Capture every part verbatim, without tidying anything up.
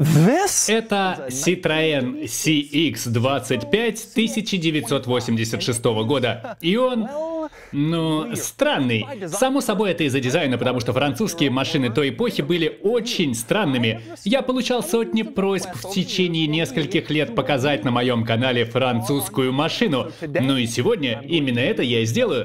Это Citroën си икс двадцать пять тысяча девятьсот восемьдесят шестого года. И он, ну, странный. Само собой, это из-за дизайна, потому что французские машины той эпохи были очень странными. Я получал сотни просьб в течение нескольких лет показать на моем канале французскую машину. Ну и сегодня именно это я и сделаю.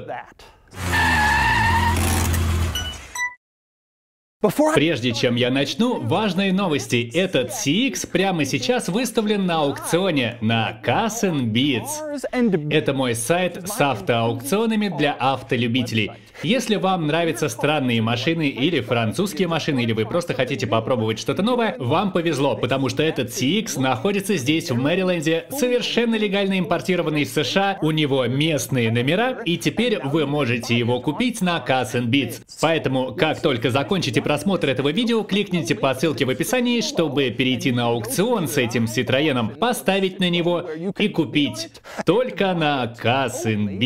Прежде чем я начну, важные новости. Этот си икс прямо сейчас выставлен на аукционе на Cars and Beats. Это мой сайт с автоаукционами для автолюбителей. Если вам нравятся странные машины или французские машины, или вы просто хотите попробовать что-то новое, вам повезло, потому что этот си икс находится здесь, в Мэриленде, совершенно легально импортированный из США, у него местные номера, и теперь вы можете его купить на Cars and Beats. Поэтому, как только закончите просмотр этого видео, кликните по ссылке в описании, чтобы перейти на аукцион с этим Citroёном, поставить на него и купить только на Cars and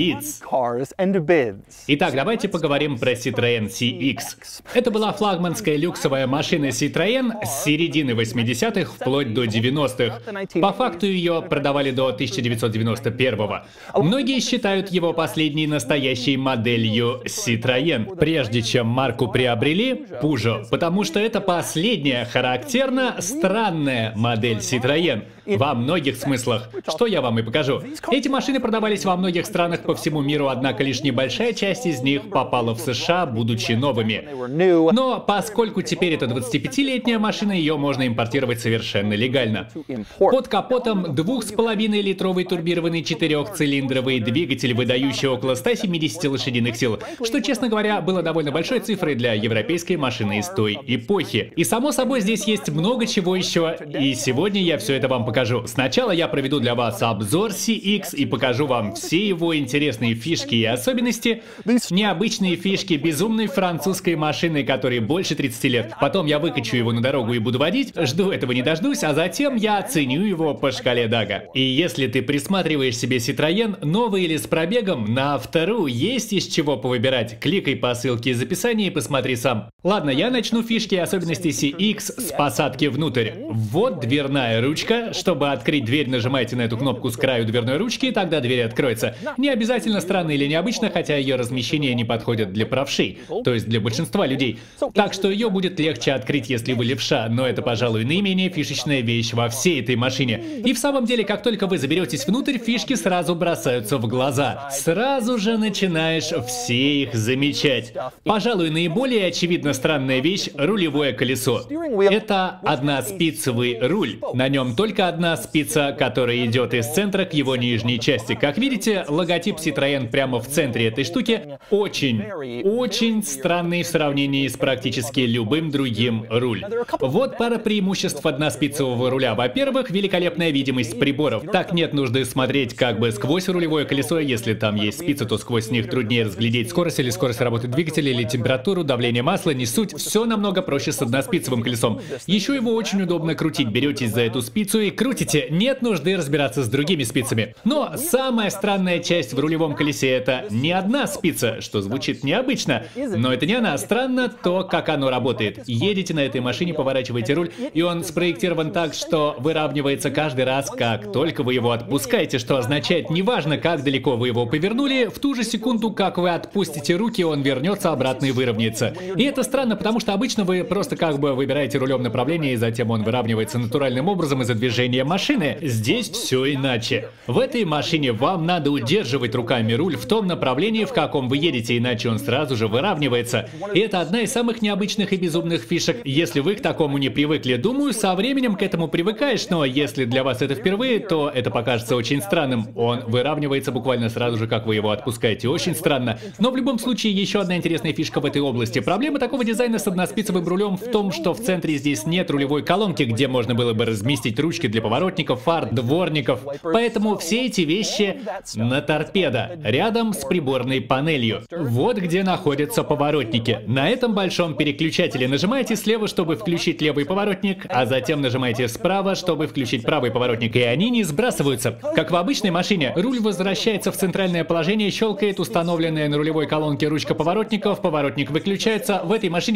Beats. Итак, давайте поговорим про Citroën си икс. Это была флагманская люксовая машина Citroën с середины восьмидесятых вплоть до девяностых. По факту ее продавали до тысяча девятьсот девяносто первого. Многие считают его последней настоящей моделью Citroën, прежде чем марку приобрели Peugeot, потому что это последняя характерно странная модель Citroën. Во многих смыслах, что я вам и покажу. Эти машины продавались во многих странах по всему миру, однако лишь небольшая часть из них попала в США, будучи новыми. Но поскольку теперь это двадцатипятилетняя машина, ее можно импортировать совершенно легально. Под капотом двух с половиной литровый турбированный четырехцилиндровый двигатель, выдающий около ста семидесяти лошадиных сил, что, честно говоря, было довольно большой цифрой для европейской машины из той эпохи. И само собой здесь есть много чего еще, и сегодня я все это вам покажу. Сначала я проведу для вас обзор си икс и покажу вам все его интересные фишки и особенности, необычные фишки безумной французской машины, которой больше тридцати лет. Потом я выкачу его на дорогу и буду водить, жду этого не дождусь, а затем я оценю его по шкале Дага. И если ты присматриваешь себе Citroën, новый или с пробегом, на вторую есть из чего повыбирать. Кликай по ссылке из описания и посмотри сам. Ладно, я начну фишки и особенности си икс с посадки внутрь. Вот дверная ручка. Чтобы открыть дверь, нажимайте на эту кнопку с краю дверной ручки, и тогда дверь откроется. Не обязательно странно или необычно, хотя ее размещение не подходит для правшей, то есть для большинства людей. Так что ее будет легче открыть, если вы левша, но это, пожалуй, наименее фишечная вещь во всей этой машине. И в самом деле, как только вы заберетесь внутрь, фишки сразу бросаются в глаза. Сразу же начинаешь все их замечать. Пожалуй, наиболее очевидно странная вещь — рулевое колесо. Это односпицевый руль. На нем только одна спица, которая идет из центра к его нижней части. Как видите, логотип Citroën прямо в центре этой штуки. Очень, очень странный в сравнении с практически любым другим руль. Вот пара преимуществ односпицевого руля. Во-первых, великолепная видимость приборов. Так нет нужды смотреть как бы сквозь рулевое колесо. Если там есть спицы, то сквозь них труднее разглядеть скорость или скорость работы двигателя, или температуру, давление масла, не суть. Все намного проще с односпицевым колесом. Еще его очень удобно крутить. Беретесь за эту спицу и крутите, нет нужды разбираться с другими спицами. Но самая странная часть в рулевом колесе — это не одна спица, что звучит необычно. Но это не она. Странно то, как оно работает. Едете на этой машине, поворачиваете руль, и он спроектирован так, что выравнивается каждый раз, как только вы его отпускаете, что означает, неважно, как далеко вы его повернули, в ту же секунду, как вы отпустите руки, он вернется обратно и выровняется. И это странно, потому что обычно вы просто как бы выбираете рулем направление, и затем он выравнивается натуральным образом из-за движения машины. Здесь все иначе. В этой машине вам надо удерживать руками руль в том направлении, в каком вы едете, иначе он сразу же выравнивается. И это одна из самых необычных и безумных фишек. Если вы к такому не привыкли, думаю, со временем к этому привыкаешь, но если для вас это впервые, то это покажется очень странным. Он выравнивается буквально сразу же, как вы его отпускаете. Очень странно. Но в любом случае, еще одна интересная фишка в этой области. Проблема такого дизайна с односпицевым рулем в том, что в центре здесь нет рулевой колонки, где можно было бы разместить ручки для поворотников, фар, дворников. Поэтому все эти вещи на торпедо, рядом с приборной панелью. Вот где находятся поворотники. На этом большом переключателе нажимаете слева, чтобы включить левый поворотник, а затем нажимаете справа, чтобы включить правый поворотник, и они не сбрасываются. Как в обычной машине, руль возвращается в центральное положение, щелкает установленная на рулевой колонке ручка поворотников, поворотник выключается. В этой машине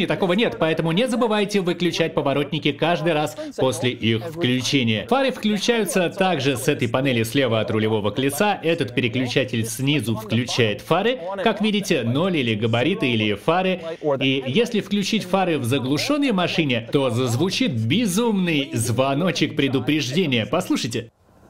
машине такого нет, поэтому не забывайте выключать поворотники каждый раз после их включения. Фары включаются также с этой панели слева от рулевого колеса. Этот переключатель снизу включает фары, как видите, ноль или габариты, или фары. И если включить фары в заглушенной машине, то зазвучит безумный звоночек предупреждения. Послушайте.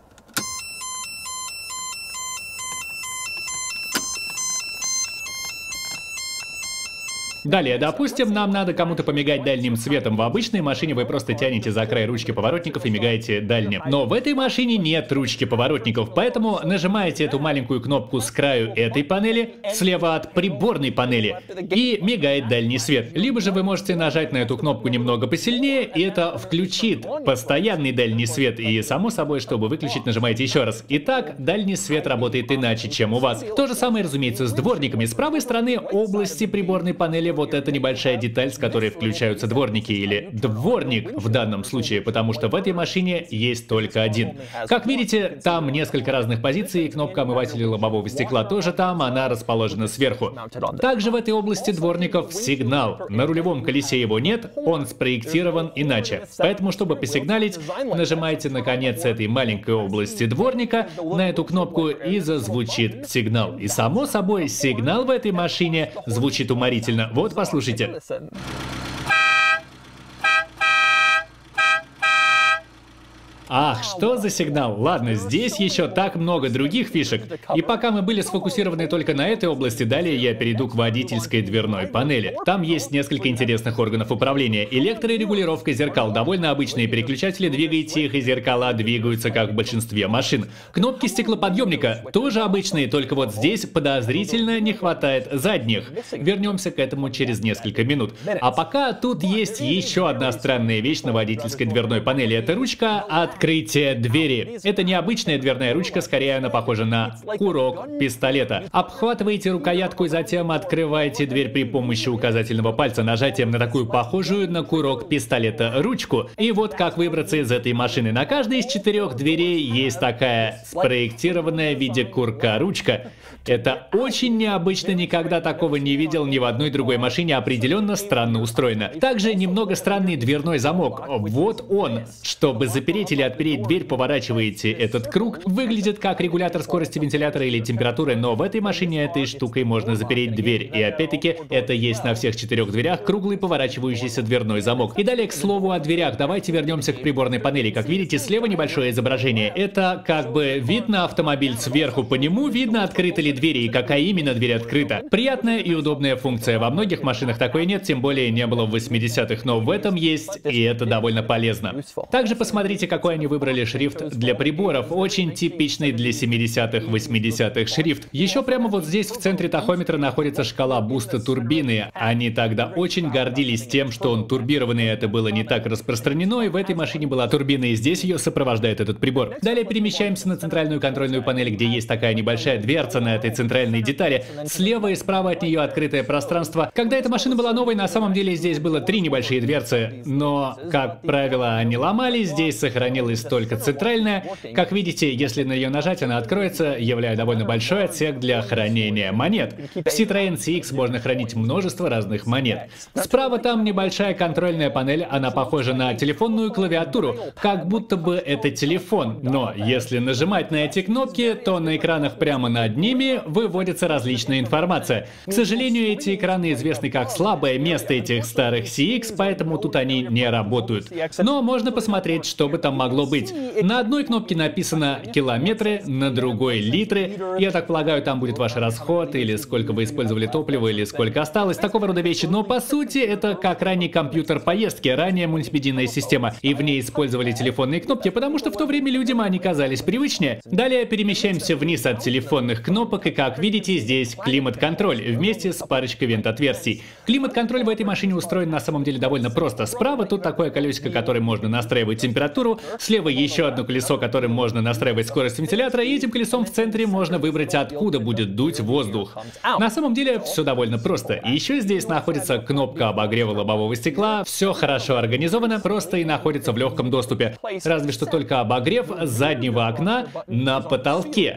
Далее, допустим, нам надо кому-то помигать дальним светом. В обычной машине вы просто тянете за край ручки поворотников и мигаете дальним. Но в этой машине нет ручки поворотников, поэтому нажимаете эту маленькую кнопку с краю этой панели, слева от приборной панели, и мигает дальний свет. Либо же вы можете нажать на эту кнопку немного посильнее, и это включит постоянный дальний свет. И само собой, чтобы выключить, нажимаете еще раз. Итак, дальний свет работает иначе, чем у вас. То же самое, разумеется, с дворниками. С правой стороны области приборной панели вот эта небольшая деталь, с которой включаются дворники, или дворник в данном случае, потому что в этой машине есть только один. Как видите, там несколько разных позиций, кнопка омывателя лобового стекла тоже там, она расположена сверху. Также в этой области дворников сигнал. На рулевом колесе его нет, он спроектирован иначе. Поэтому, чтобы посигналить, нажимаете на конец этой маленькой области дворника на эту кнопку, и зазвучит сигнал. И само собой, сигнал в этой машине звучит уморительно. Вот послушайте. Ах, что за сигнал? Ладно, здесь еще так много других фишек. И пока мы были сфокусированы только на этой области, далее я перейду к водительской дверной панели. Там есть несколько интересных органов управления. Электрорегулировка зеркал. Довольно обычные переключатели, двигаете их, и зеркала двигаются, как в большинстве машин. Кнопки стеклоподъемника тоже обычные, только вот здесь подозрительно не хватает задних. Вернемся к этому через несколько минут. А пока тут есть еще одна странная вещь на водительской дверной панели. Это ручка от открытие двери. Это необычная дверная ручка, скорее она похожа на курок пистолета. Обхватываете рукоятку и затем открываете дверь при помощи указательного пальца нажатием на такую похожую на курок пистолета ручку. И вот как выбраться из этой машины. На каждой из четырех дверей есть такая спроектированная в виде курка ручка. Это очень необычно, никогда такого не видел ни в одной другой машине, определенно странно устроено. Также немного странный дверной замок. Вот он. Чтобы запереть или отпереть дверь, поворачиваете этот круг. Выглядит как регулятор скорости вентилятора или температуры, но в этой машине этой штукой можно запереть дверь. И опять-таки, это есть на всех четырех дверях круглый поворачивающийся дверной замок. И далее, к слову о дверях, давайте вернемся к приборной панели. Как видите, слева небольшое изображение. Это как бы вид на автомобиль сверху, по нему видно, открыты ли двери и какая именно дверь открыта. Приятная и удобная функция. Во многих машинах такой нет, тем более не было в восьмидесятых, но в этом есть, и это довольно полезно. Также посмотрите, какой они выбрали шрифт для приборов. Очень типичный для семидесятых, восьмидесятых шрифт. Еще прямо вот здесь в центре тахометра находится шкала буста турбины. Они тогда очень гордились тем, что он турбированный, это было не так распространено, и в этой машине была турбина, и здесь ее сопровождает этот прибор. Далее перемещаемся на центральную контрольную панель, где есть такая небольшая дверца на этой центральной детали. Слева и справа от нее открытое пространство. Когда эта машина была новой, на самом деле здесь было три небольшие дверцы, но, как правило, они ломались, здесь сохранилась только центральная. Как видите, если на нее нажать, она откроется, являя довольно большой отсек для хранения монет. В Citroen си икс можно хранить множество разных монет. Справа там небольшая контрольная панель, она похожа на телефонную клавиатуру, как будто бы это телефон. Но если нажимать на эти кнопки, то на экранах прямо над ними выводится различная информация. К сожалению, эти экраны известны как слабое место этих старых си икс, поэтому тут они не работают. Но можно посмотреть, что бы там могло быть. На одной кнопке написано километры, на другой литры. Я так полагаю, там будет ваш расход, или сколько вы использовали топлива, или сколько осталось, такого рода вещи. Но по сути, это как ранний компьютер поездки, ранее мультимедийная система. И в ней использовали телефонные кнопки, потому что в то время людям они казались привычнее. Далее перемещаемся вниз от телефонных кнопок, и как видите, здесь климат-контроль вместе с парочкой вент-отверстий. Климат-контроль в этой машине устроен на самом деле довольно просто. Справа тут такое колесико, которым можно настраивать температуру, слева еще одно колесо, которым можно настраивать скорость вентилятора, и этим колесом в центре можно выбрать, откуда будет дуть воздух. На самом деле все довольно просто. И еще здесь находится кнопка обогрева лобового стекла, все хорошо организовано, просто и находится в легком доступе. Разве что только обогрев заднего окна на потолке.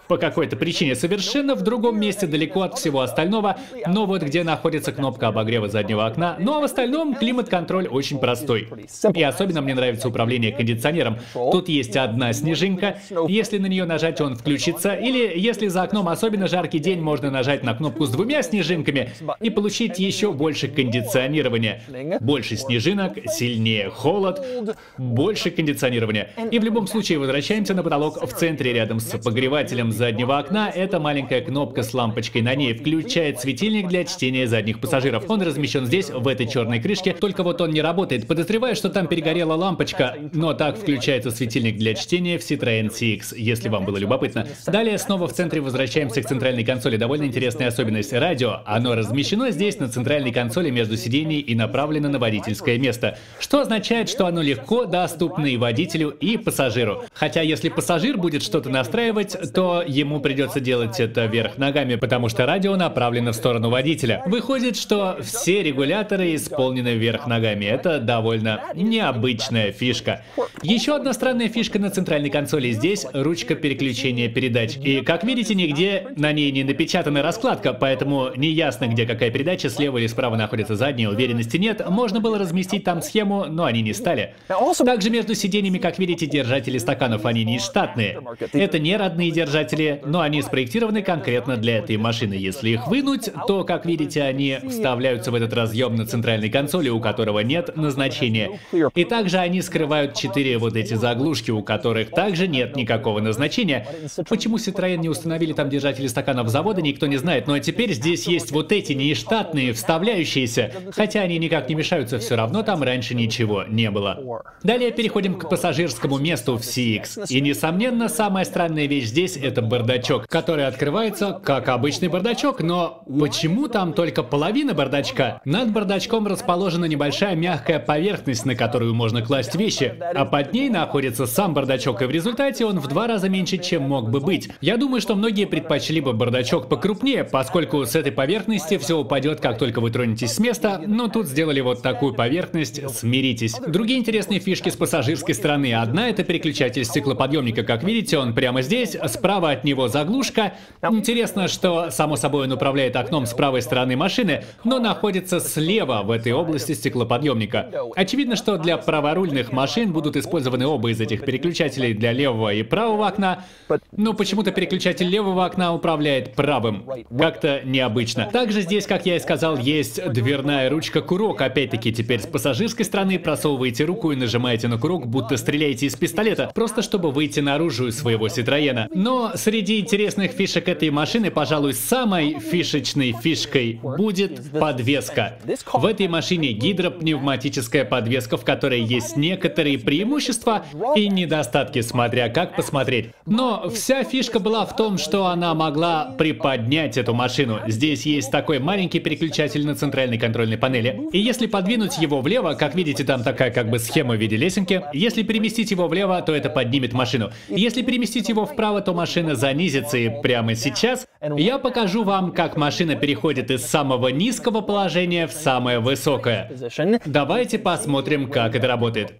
по какой-то причине совершенно в другом месте, далеко от всего остального, но вот где находится кнопка обогрева заднего окна, ну а в остальном климат-контроль очень простой. И особенно мне нравится управление кондиционером. Тут есть одна снежинка, если на нее нажать, он включится, или если за окном особенно жаркий день, можно нажать на кнопку с двумя снежинками и получить еще больше кондиционирования. Больше снежинок, сильнее холод, больше кондиционирования. И в любом случае возвращаемся на потолок. В центре рядом с обогревателем заднего окна эта маленькая кнопка с лампочкой на ней включает светильник для чтения задних пассажиров. Он размещен здесь, в этой черной крышке, только вот он не работает. Подозреваю, что там перегорела лампочка, но так включается светильник для чтения в Citroёn си икс, если вам было любопытно. Далее снова в центре возвращаемся к центральной консоли. Довольно интересная особенность. Радио. Оно размещено здесь на центральной консоли между сидений и направлено на водительское место, что означает, что оно легко доступно и водителю, и пассажиру. Хотя если пассажир будет что-то настраивать, то ему придется делать это вверх ногами, потому что радио направлено в сторону водителя. Выходит, что все регуляторы исполнены вверх ногами. Это довольно необычная фишка. Еще одна странная фишка на центральной консоли. Здесь ручка переключения передач. И как видите, нигде на ней не напечатана раскладка, поэтому не ясно, где какая передача, слева или справа находится задняя, уверенности нет. Можно было разместить там схему, но они не стали. Также между сиденьями, как видите, держатели стаканов, они не штатные. Это не родные держатели, но они спроектированы конкретно для этой машины. Если их вынуть, то, как видите, они вставляются в этот разъем на центральной консоли, у которого нет назначения. И также они скрывают четыре вот эти заглушки, у которых также нет никакого назначения. Почему Citroёn не установили там держатели стаканов завода, никто не знает. Но теперь здесь есть вот эти нештатные, вставляющиеся. Хотя они никак не мешаются, все равно там раньше ничего не было. Далее переходим к пассажирскому месту в си икс. И, несомненно, самая странная вещь здесь — это бардачок, который открывается как обычный бардачок, но почему там только половина бардачка? Над бардачком расположена небольшая мягкая поверхность, на которую можно класть вещи, а под ней находится сам бардачок, и в результате он в два раза меньше, чем мог бы быть. Я думаю, что многие предпочли бы бардачок покрупнее, поскольку с этой поверхности все упадет, как только вы тронетесь с места, но тут сделали вот такую поверхность, смиритесь. Другие интересные фишки с пассажирской стороны. Одна — это переключатель стеклоподъемника, как видите, он прямо здесь, справа от него заглушка. Интересно, что, само собой, он управляет окном с правой стороны машины, но находится слева в этой области стеклоподъемника. Очевидно, что для праворульных машин будут использованы оба из этих переключателей для левого и правого окна, но почему-то переключатель левого окна управляет правым. Как-то необычно. Также здесь, как я и сказал, есть дверная ручка-курок. Опять-таки, теперь с пассажирской стороны просовываете руку и нажимаете на курок, будто стреляете из пистолета, просто чтобы выйти наружу из своего Citroёна. Но среди интересных фишек этой машины, пожалуй, самой фишечной фишкой будет подвеска. В этой машине гидропневматическая подвеска, в которой есть некоторые преимущества и недостатки, смотря как посмотреть. Но вся фишка была в том, что она могла приподнять эту машину. Здесь есть такой маленький переключатель на центральной контрольной панели. И если подвинуть его влево, как видите, там такая как бы схема в виде лесенки. Если переместить его влево, то это поднимет машину. Если переместить его вправо, то машина занизится. И прямо сейчас я покажу вам, как машина переходит из самого низкого положения в самое высокое. Давайте посмотрим, как это работает.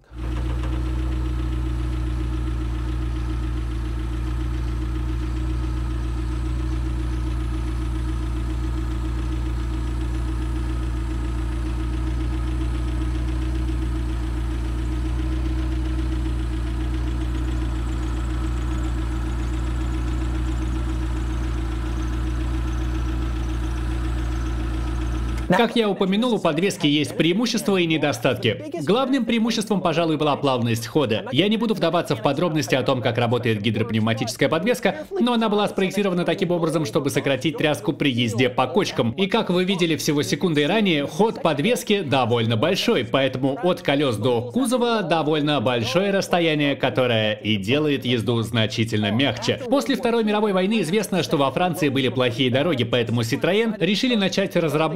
Как я упомянул, у подвески есть преимущества и недостатки. Главным преимуществом, пожалуй, была плавность хода. Я не буду вдаваться в подробности о том, как работает гидропневматическая подвеска, но она была спроектирована таким образом, чтобы сократить тряску при езде по кочкам. И как вы видели всего секундой ранее, ход подвески довольно большой, поэтому от колес до кузова довольно большое расстояние, которое и делает езду значительно мягче. После Второй мировой войны известно, что во Франции были плохие дороги, поэтому Citroёn решили начать разработку и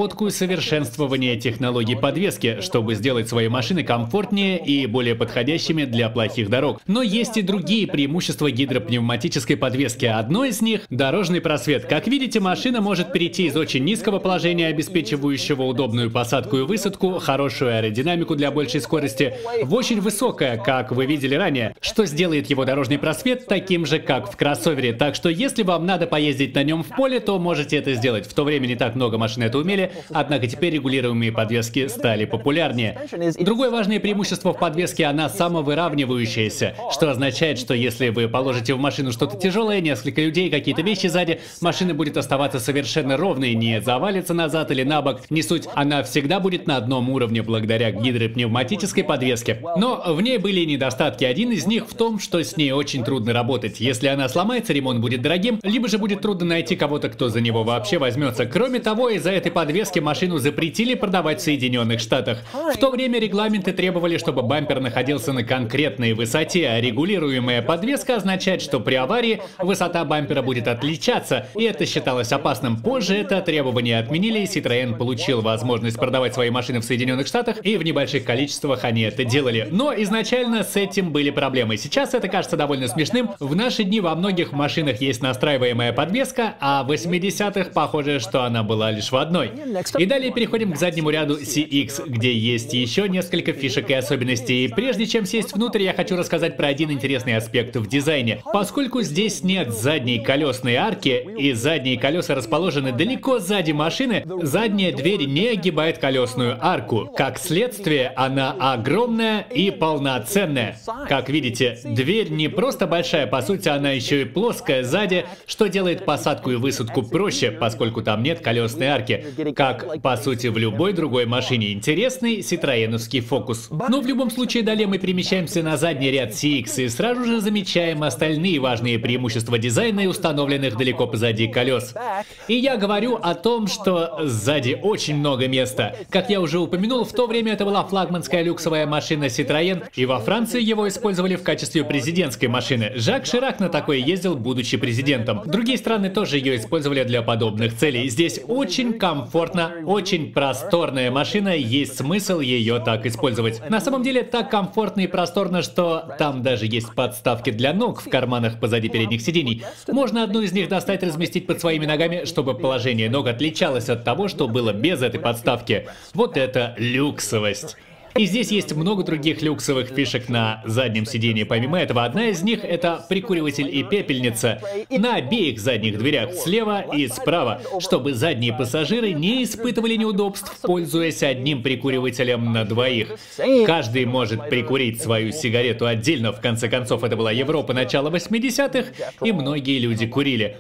усовершенствование технологий подвески, чтобы сделать свои машины комфортнее и более подходящими для плохих дорог. Но есть и другие преимущества гидропневматической подвески. Одно из них — дорожный просвет. Как видите, машина может перейти из очень низкого положения, обеспечивающего удобную посадку и высадку, хорошую аэродинамику для большей скорости, в очень высокое, как вы видели ранее, что сделает его дорожный просвет таким же, как в кроссовере. Так что если вам надо поездить на нем в поле, то можете это сделать. В то время не так много машин это умели, однако теперь регулируемые подвески стали популярнее. Другое важное преимущество в подвеске — она самовыравнивающаяся, что означает, что если вы положите в машину что-то тяжелое, несколько людей, какие-то вещи сзади, машина будет оставаться совершенно ровной, не завалится назад или на бок, не суть, она всегда будет на одном уровне благодаря гидропневматической подвеске. Но в ней были и недостатки. Один из них в том, что с ней очень трудно работать. Если она сломается, ремонт будет дорогим, либо же будет трудно найти кого-то, кто за него вообще возьмется. Кроме того, из-за этой подвески машину запретили продавать в Соединенных Штатах. В то время регламенты требовали, чтобы бампер находился на конкретной высоте, а регулируемая подвеска означает, что при аварии высота бампера будет отличаться, и это считалось опасным. Позже это требование отменили, и Citroën получил возможность продавать свои машины в Соединенных Штатах, и в небольших количествах они это делали. Но изначально с этим были проблемы. Сейчас это кажется довольно смешным. В наши дни во многих машинах есть настраиваемая подвеска, а в восьмидесятых похоже, что она была лишь в одной. И далее переходим к заднему ряду си икс, где есть еще несколько фишек и особенностей. И прежде чем сесть внутрь, я хочу рассказать про один интересный аспект в дизайне. Поскольку здесь нет задней колесной арки, и задние колеса расположены далеко сзади машины, задняя дверь не огибает колесную арку. Как следствие, она огромная и полноценная. Как видите, дверь не просто большая, по сути, она еще и плоская сзади, что делает посадку и высадку проще, поскольку там нет колесной арки, как, по сути, в любой другой машине. Интересный ситроеновский фокус. Но в любом случае, далее мы перемещаемся на задний ряд си икс и сразу же замечаем остальные важные преимущества дизайна и установленных далеко позади колес. И я говорю о том, что сзади очень много места. Как я уже упомянул, в то время это была флагманская люксовая машина Citroën, и во Франции его использовали в качестве президентской машины. Жак Ширак на такой ездил, будучи президентом. Другие страны тоже ее использовали для подобных целей. Здесь очень комфортно, очень просторная машина, есть смысл ее так использовать. На самом деле так комфортно и просторно, что там даже есть подставки для ног в карманах позади передних сидений. Можно одну из них достать и разместить под своими ногами, чтобы положение ног отличалось от того, что было без этой подставки. Вот это люксовость. И здесь есть много других люксовых фишек на заднем сидении. Помимо этого, одна из них — это прикуриватель и пепельница на обеих задних дверях, слева и справа, чтобы задние пассажиры не испытывали неудобств, пользуясь одним прикуривателем на двоих. Каждый может прикурить свою сигарету отдельно. В конце концов, это была Европа начала восьмидесятых, и многие люди курили.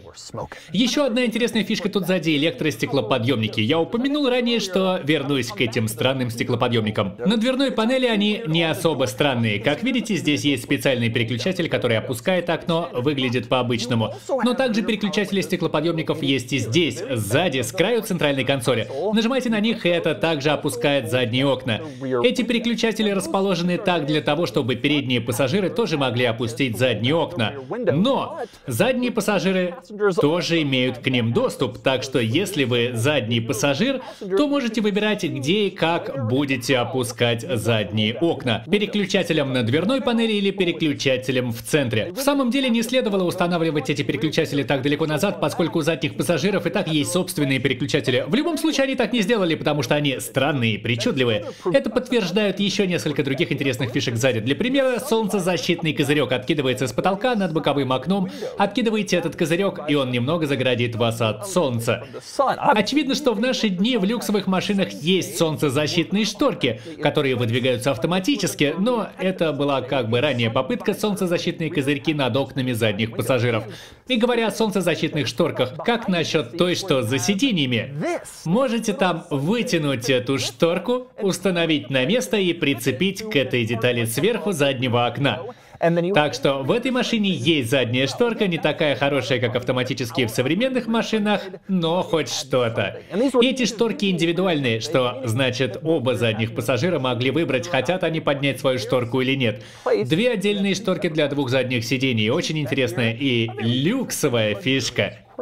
Еще одна интересная фишка тут сзади — электростеклоподъемники. Я упомянул ранее, что вернусь к этим странным стеклоподъемникам. На дверной панели они не особо странные. Как видите, здесь есть специальный переключатель, который опускает окно, выглядит по-обычному. Но также переключатели стеклоподъемников есть и здесь, сзади, с краю центральной консоли. Нажимайте на них, и это также опускает задние окна. Эти переключатели расположены так для того, чтобы передние пассажиры тоже могли опустить задние окна. Но задние пассажиры тоже имеют к ним доступ, так что если вы задний пассажир, то можете выбирать, где и как будете опускать задние окна. Переключателем на дверной панели или переключателем в центре. В самом деле не следовало устанавливать эти переключатели так далеко назад, поскольку у задних пассажиров и так есть собственные переключатели. В любом случае они так не сделали, потому что они странные и причудливые. Это подтверждают еще несколько других интересных фишек сзади. Для примера, солнцезащитный козырек откидывается с потолка над боковым окном. Откидываете этот козырек, и он немного заградит вас от солнца. Очевидно, что в наши дни в люксовых машинах есть солнцезащитные шторки, которые выдвигаются автоматически, но это была как бы ранее попытка солнцезащитные козырьки над окнами задних пассажиров. И говоря о солнцезащитных шторках, как насчет той, что за сиденьями? Можете там вытянуть эту шторку, установить на место и прицепить к этой детали сверху заднего окна. Так что в этой машине есть задняя шторка, не такая хорошая, как автоматические в современных машинах, но хоть что-то. И эти шторки индивидуальные, что значит, оба задних пассажира могли выбрать, хотят они поднять свою шторку или нет. Две отдельные шторки для двух задних сидений. Очень интересная и люксовая фишка.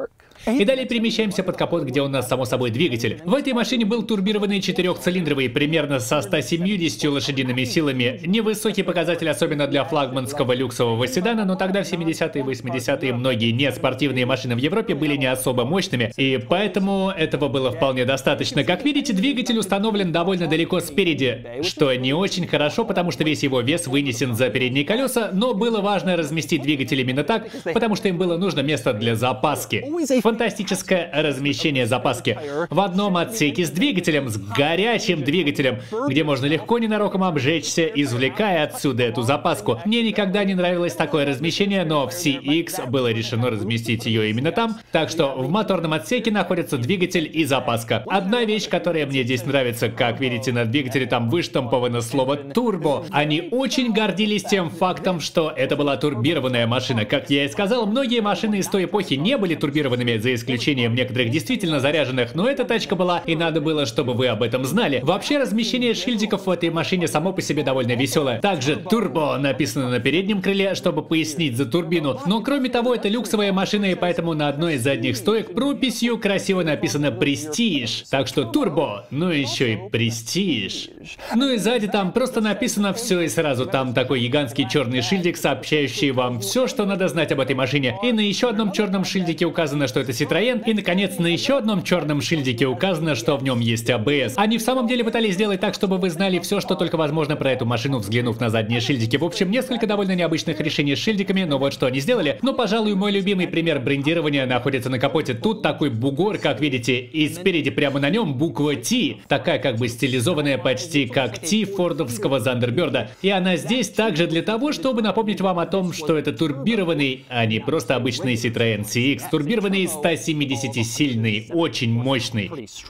И далее перемещаемся под капот, где у нас, само собой, двигатель. В этой машине был турбированный четырехцилиндровый, примерно со ста семьюдесятью лошадиными силами. Невысокий показатель, особенно для флагманского люксового седана, но тогда в семидесятые и восьмидесятые многие неспортивные машины в Европе были не особо мощными, и поэтому этого было вполне достаточно. Как видите, двигатель установлен довольно далеко спереди, что не очень хорошо, потому что весь его вес вынесен за передние колеса, но было важно разместить двигатель именно так, потому что им было нужно место для запаски. Фантастическое размещение запаски. В одном отсеке с двигателем, с горячим двигателем, где можно легко ненароком обжечься, извлекая отсюда эту запаску. Мне никогда не нравилось такое размещение, но в си икс было решено разместить ее именно там, так что в моторном отсеке находится двигатель и запаска. Одна вещь, которая мне здесь нравится, как видите, на двигателе там выштамповано слово «турбо». Они очень гордились тем фактом, что это была турбированная машина. Как я и сказал, многие машины из той эпохи не были турбированными, за исключением некоторых действительно заряженных, но эта тачка была, и надо было, чтобы вы об этом знали. Вообще, размещение шильдиков в этой машине само по себе довольно веселое. Также «турбо» написано на переднем крыле, чтобы пояснить за турбину. Но кроме того, это люксовая машина, и поэтому на одной из задних стоек прописью красиво написано «Престиж». Так что «турбо», ну еще и «Престиж». Ну и сзади там просто написано все и сразу. Там такой гигантский черный шильдик, сообщающий вам все, что надо знать об этой машине. И на еще одном черном шильдике указано, что это Citroёn. И, наконец, на еще одном черном шильдике указано, что в нем есть а бэ эс. Они в самом деле пытались сделать так, чтобы вы знали все, что только возможно про эту машину, взглянув на задние шильдики. В общем, несколько довольно необычных решений с шильдиками, но вот что они сделали. Но, пожалуй, мой любимый пример брендирования находится на капоте. Тут такой бугор, как видите, и спереди прямо на нем буква T, такая как бы стилизованная почти как T фордовского Зандерберда. И она здесь также для того, чтобы напомнить вам о том, что это турбированный, а не просто обычный Citroёn си икс, турбированный ста семидесятисильный, очень мощный.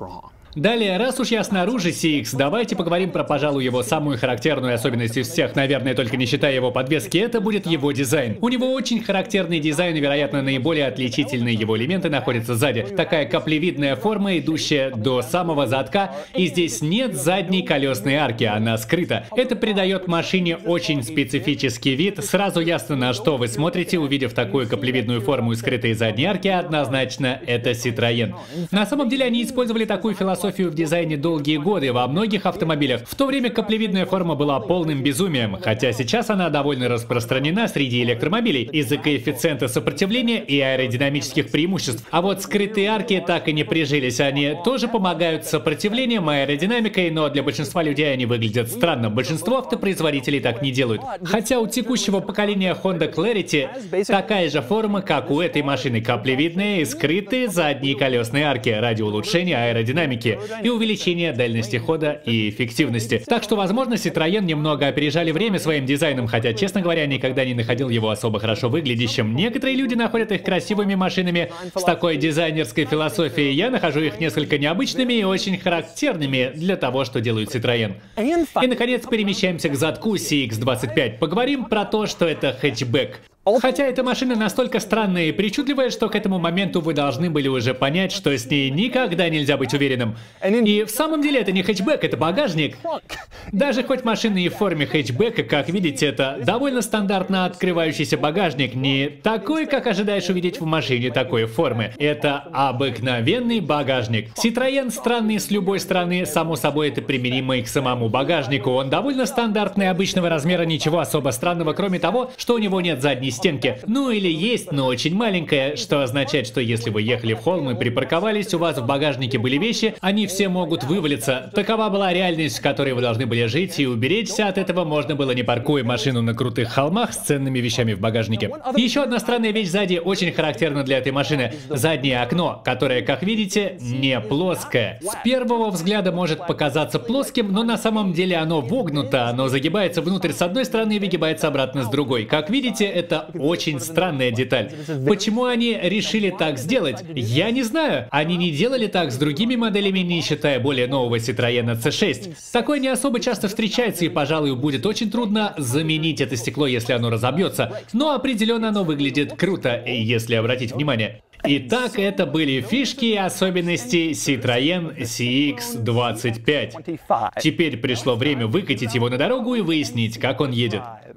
Далее, раз уж я снаружи си икс, давайте поговорим про, пожалуй, его самую характерную особенность из всех, наверное, только не считая его подвески, это будет его дизайн. У него очень характерный дизайн, и, вероятно, наиболее отличительные его элементы находятся сзади. Такая каплевидная форма, идущая до самого задка, и здесь нет задней колесной арки, она скрыта. Это придает машине очень специфический вид, сразу ясно, на что вы смотрите, увидев такую каплевидную форму и скрытые задние арки, однозначно это Citroёn. На самом деле они использовали такую философию в дизайне долгие годы во многих автомобилях. В то время каплевидная форма была полным безумием, хотя сейчас она довольно распространена среди электромобилей из-за коэффициента сопротивления и аэродинамических преимуществ. А вот скрытые арки так и не прижились. Они тоже помогают сопротивлением и аэродинамикой, но для большинства людей они выглядят странно. Большинство автопроизводителей так не делают. Хотя у текущего поколения Honda Clarity такая же форма, как у этой машины, каплевидные и скрытые задние колесные арки ради улучшения аэродинамики и увеличения дальности хода и эффективности. Так что, возможно, Citroёn немного опережали время своим дизайном, хотя, честно говоря, никогда не находил его особо хорошо выглядящим. Некоторые люди находят их красивыми машинами с такой дизайнерской философией. Я нахожу их несколько необычными и очень характерными для того, что делают Citroёn. И, наконец, перемещаемся к задку си икс двадцать пять. Поговорим про то, что это хэтчбэк. Хотя эта машина настолько странная и причудливая, что к этому моменту вы должны были уже понять, что с ней никогда нельзя быть уверенным. И в самом деле это не хэтчбэк, это багажник. Даже хоть машина и в форме хэтчбэка, как видите, это довольно стандартно открывающийся багажник, не такой, как ожидаешь увидеть в машине такой формы. Это обыкновенный багажник. Citroёn странный с любой стороны, само собой это применимо и к самому багажнику. Он довольно стандартный, обычного размера, ничего особо странного, кроме того, что у него нет задней стенки. Ну или есть, но очень маленькая, что означает, что если вы ехали в холм и припарковались, у вас в багажнике были вещи, они все могут вывалиться. Такова была реальность, в которой вы должны были жить, и уберечься от этого можно было, не паркуя машину на крутых холмах с ценными вещами в багажнике. Еще одна странная вещь сзади очень характерна для этой машины. Заднее окно, которое, как видите, не плоское. С первого взгляда может показаться плоским, но на самом деле оно вогнуто, оно загибается внутрь с одной стороны и выгибается обратно с другой. Как видите, это очень странная деталь. Почему они решили так сделать? Я не знаю. Они не делали так с другими моделями, не считая более нового Citroёn си шесть. Такое не особо часто встречается, и, пожалуй, будет очень трудно заменить это стекло, если оно разобьется. Но определенно оно выглядит круто, если обратить внимание. Итак, это были фишки и особенности Citroёn си икс двадцать пять. Теперь пришло время выкатить его на дорогу и выяснить, как он едет.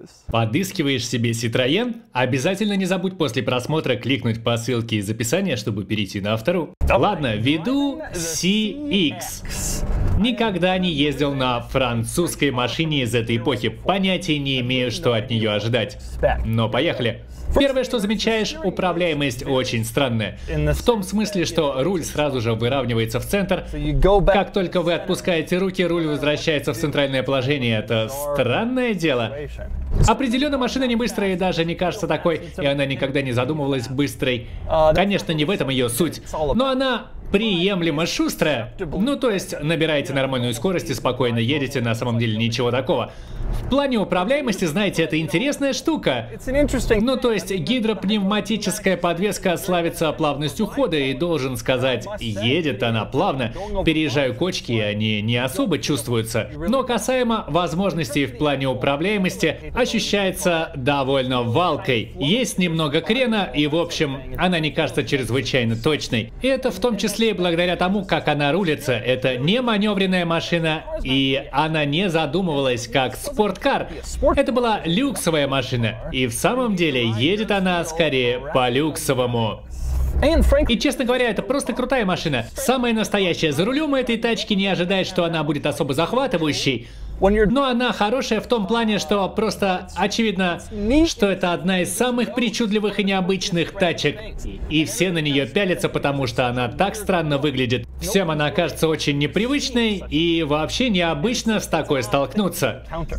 Подыскиваешь себе Citroёn? Обязательно не забудь после просмотра кликнуть по ссылке из описания, чтобы перейти на автору. Ладно, веду си икс. Никогда не ездил на французской машине из этой эпохи. Понятия не имею, что от нее ожидать. Но поехали. Первое, что замечаешь, управляемость очень странная. В том смысле, что руль сразу же выравнивается в центр. Как только вы отпускаете руки, руль возвращается в центральное положение. Это странное дело. Определенно, машина не быстрая и даже не кажется такой, и она никогда не задумывалась быстрой. Конечно, не в этом ее суть, но она приемлемо шустрая. Ну, то есть, набираете нормальную скорость и спокойно едете, на самом деле ничего такого. В плане управляемости, знаете, это интересная штука. Ну, то есть, гидропневматическая подвеска славится плавностью хода, и должен сказать, едет она плавно. Переезжаю кочки, и они не особо чувствуются. Но касаемо возможностей в плане управляемости, ощущается довольно валкой. Есть немного крена, и в общем, она не кажется чрезвычайно точной. И это в том числе благодаря тому, как она рулится. Это не маневренная машина, и она не задумывалась как спорткар. Это была люксовая машина, и в самом деле едет она скорее по-люксовому. И, честно говоря, это просто крутая машина. Самая настоящая. За рулем этой тачки не ожидает, что она будет особо захватывающей. Но она хорошая в том плане, что просто очевидно, что это одна из самых причудливых и необычных тачек. И все на нее пялятся, потому что она так странно выглядит. Всем она кажется очень непривычной, и вообще необычно с такой столкнуться.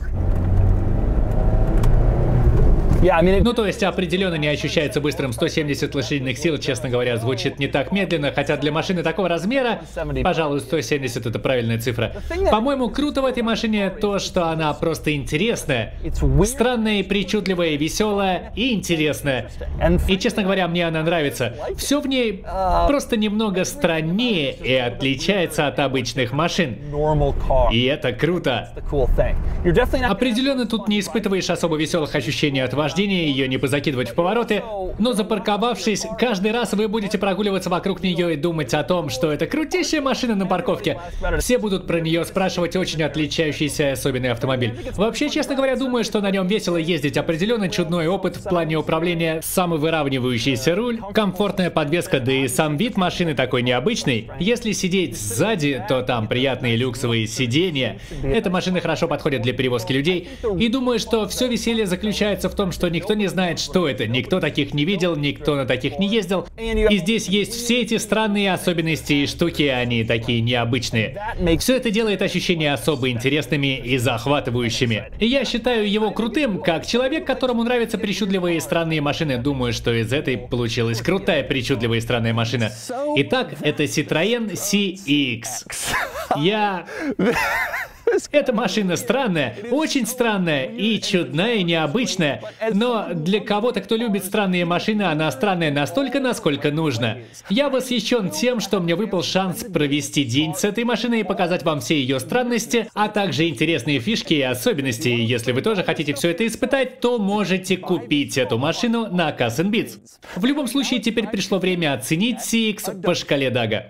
Ну, то есть, определенно не ощущается быстрым. сто семьдесят лошадиных сил, честно говоря, звучит не так медленно, хотя для машины такого размера, пожалуй, сто семьдесят это правильная цифра. По-моему, круто в этой машине то, что она просто интересная. Странная, причудливая, веселая и интересная. И, честно говоря, мне она нравится. Все в ней просто немного страннее и отличается от обычных машин. И это круто. Определенно тут не испытываешь особо веселых ощущений от вождения, ее не позакидывать в повороты, но запарковавшись, каждый раз вы будете прогуливаться вокруг нее и думать о том, что это крутейшая машина на парковке. Все будут про нее спрашивать, очень отличающийся особенный автомобиль. Вообще, честно говоря, думаю, что на нем весело ездить. Определенно чудной опыт в плане управления, самовыравнивающийся руль, комфортная подвеска, да и сам вид машины такой необычный. Если сидеть сзади, то там приятные люксовые сиденья. Эта машина хорошо подходит для перевозки людей. И думаю, что все веселье заключается в том, что никто не знает, что это, никто таких не видел, никто на таких не ездил. И здесь есть все эти странные особенности и штуки, они такие необычные. Все это делает ощущения особо интересными и захватывающими. И я считаю его крутым, как человек, которому нравятся причудливые и странные машины. Думаю, что из этой получилась крутая причудливая и странная машина. Итак, это Citroёn си икс. Я... Эта машина странная, очень странная и чудная и необычная, но для кого-то, кто любит странные машины, она странная настолько, насколько нужно. Я восхищен тем, что мне выпал шанс провести день с этой машиной и показать вам все ее странности, а также интересные фишки и особенности. И если вы тоже хотите все это испытать, то можете купить эту машину на Cars and Beats. В любом случае, теперь пришло время оценить си икс по шкале Дага.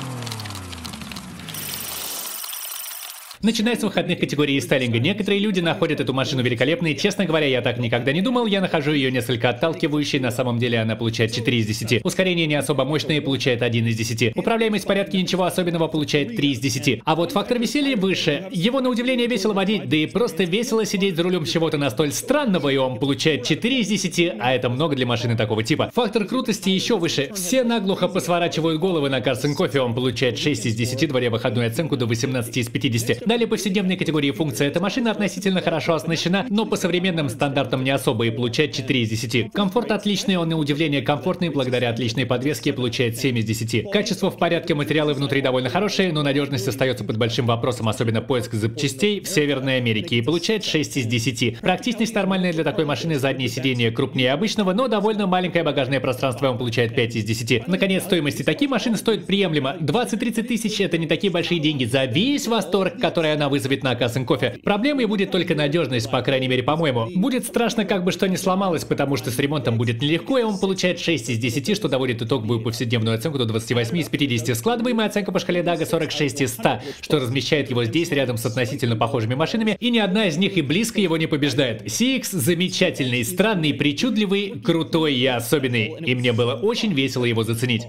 Начиная с выходных категорий и стайлинга, некоторые люди находят эту машину великолепной. Честно говоря, я так никогда не думал. Я нахожу ее несколько отталкивающей. На самом деле она получает четыре из десяти. Ускорение не особо мощное, получает один из десяти. Управляемость в порядке ничего особенного, получает три из десяти. А вот фактор веселья выше. Его на удивление весело водить, да и просто весело сидеть за рулем чего-то настолько странного, и он получает четыре из десяти, а это много для машины такого типа. Фактор крутости еще выше. Все наглухо посворачивают головы на Cars and Coffee, он получает шесть из десяти, дворя выходную оценку до восемнадцати из пятидесяти. Далее повседневные категории функций. Эта машина относительно хорошо оснащена, но по современным стандартам не особо, и получает четыре из десяти. Комфорт отличный, он на удивление комфортный, благодаря отличной подвеске получает семь из десяти. Качество в порядке, материалы внутри довольно хорошие, но надежность остается под большим вопросом, особенно поиск запчастей в Северной Америке, и получает шесть из десяти. Практичность нормальная для такой машины, задние сиденья крупнее обычного, но довольно маленькое багажное пространство, он получает пять из десяти. Наконец, стоимости такие машины стоят приемлемо. двадцать-тридцать тысяч это не такие большие деньги за весь восторг, который которые она вызовет на Кассен Кофе. Проблемой будет только надежность, по крайней мере, по-моему. Будет страшно, как бы что не сломалось, потому что с ремонтом будет нелегко, и он получает шесть из десяти, что доводит итоговую повседневную оценку до двадцати восьми из пятидесяти. Складываемая оценка по шкале Дага сорок шесть из ста, что размещает его здесь, рядом с относительно похожими машинами, и ни одна из них и близко его не побеждает. си икс замечательный, странный, причудливый, крутой и особенный, и мне было очень весело его заценить.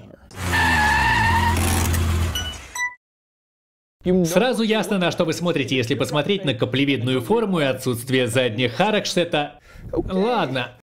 Сразу ясно, на что вы смотрите, если посмотреть на каплевидную форму и отсутствие задних арок, что это... Ладно.